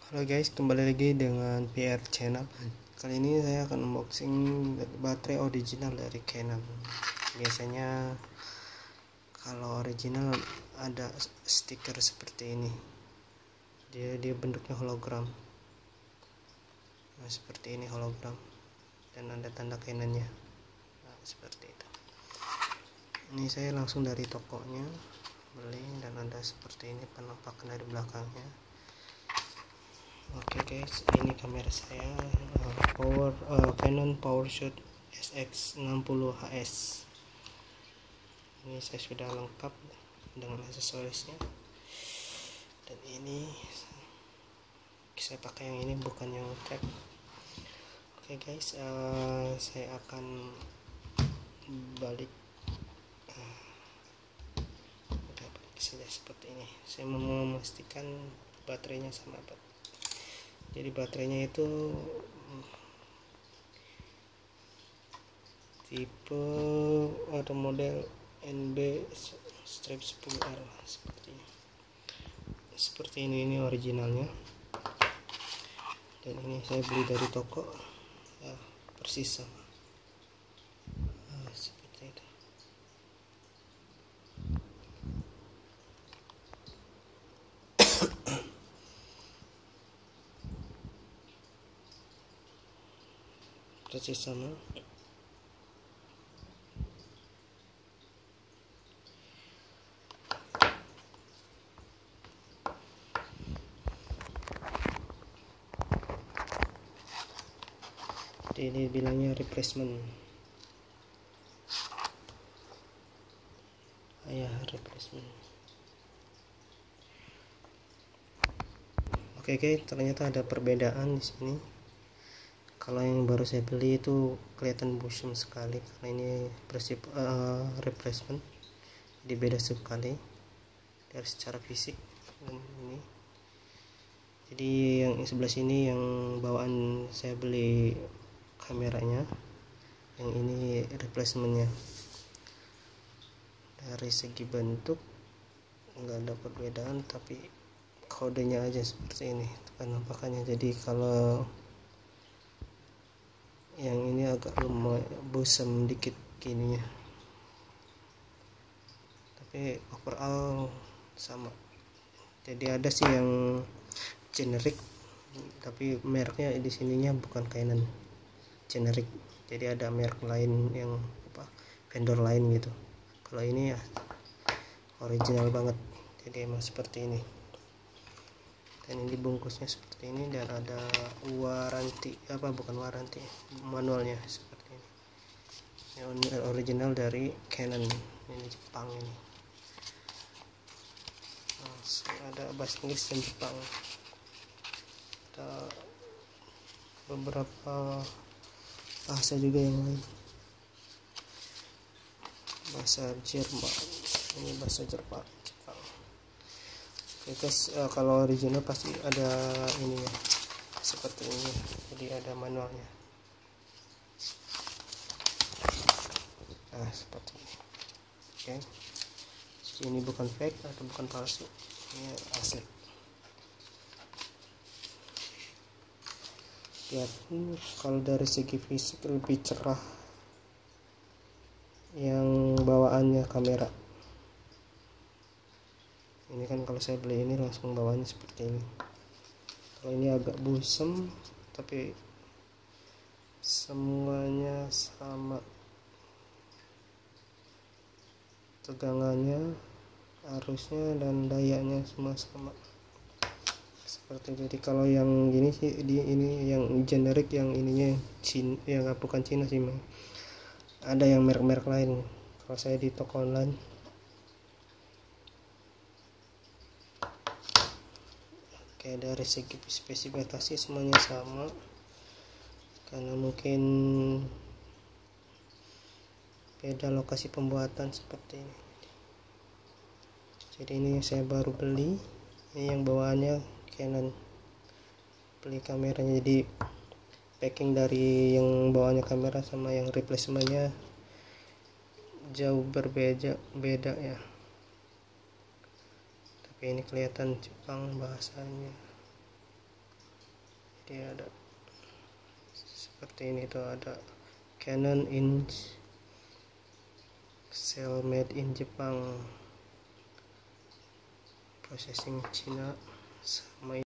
Halo guys, kembali lagi dengan PR channel. Kali ini saya akan unboxing baterai original dari Canon. Biasanya kalau original ada stiker seperti ini. Dia bentuknya hologram. Nah, seperti ini hologram dan ada tanda Canonnya. Nah, seperti itu. Ini saya langsung dari tokonya beli dan ada seperti ini penampakan dari belakangnya. Oke guys, ini kamera saya Canon PowerShot SX60HS. Ini saya sudah lengkap dengan aksesorisnya. Dan ini saya pakai yang ini, bukan yang track. Oke guys, saya akan balik saja seperti ini. Saya mau memastikan baterainya sama apa. Jadi baterainya itu tipe atau model NB-10L seperti ini originalnya, dan ini saya beli dari toko ya, persis sama. Nah, seperti itu. Persis sama. Jadi ini bilangnya replacement. Replacement. Oke, ternyata ada perbedaan di sini. Kalau yang baru saya beli itu kelihatan busem sekali, karena ini replacement, jadi beda sekali dari secara fisik. Dan ini jadi yang sebelah sini yang bawaan saya beli kameranya, yang ini replacementnya. Dari segi bentuk nggak ada perbedaan, tapi kodenya aja seperti ini penampakannya. Jadi kalau yang ini agak lemah, busem dikit gininya, tapi overall sama. Jadi ada sih yang generic, tapi mereknya di sininya bukan Canon generic, jadi ada merek lain yang vendor lain gitu. Kalau ini ya original banget, jadi emang seperti ini. Dan ini bungkusnya seperti ini, dan ada waranti manualnya seperti ini. Yang original dari Canon, ini Jepang ini. Nah, ada bahasa Inggris dan Jepang. Ada beberapa bahasa juga yang lain. Bahasa Jerman, ini bahasa Jepang. Oke guys, kalau original pasti ada ininya seperti ini, jadi ada manualnya. Nah, seperti ini. Oke, jadi ini bukan fake atau bukan palsu, ini asli. Lihat, kalau dari segi fisik lebih cerah yang bawaannya kamera. Ini kan kalau saya beli ini langsung bawaannya seperti ini. Kalau ini agak busem, tapi semuanya sama. Tegangannya, arusnya, dan dayanya semua sama. Seperti itu. Jadi kalau yang gini sih, ini yang generic, yang ininya yang bukan Cina sih, ada yang merek-merek lain. Kalau saya di toko online. Oke, dari segi spesifikasi semuanya sama, karena mungkin beda lokasi pembuatan seperti ini. Jadi ini saya baru beli, ini yang bawaannya Canon. Beli kameranya, jadi packing dari yang bawaannya kamera sama yang replacementnya jauh beda ya. Tapi ini kelihatan Jepang bahasanya. seperti ini tuh, ada Canon in cell made in Jepang, processing Cina, sama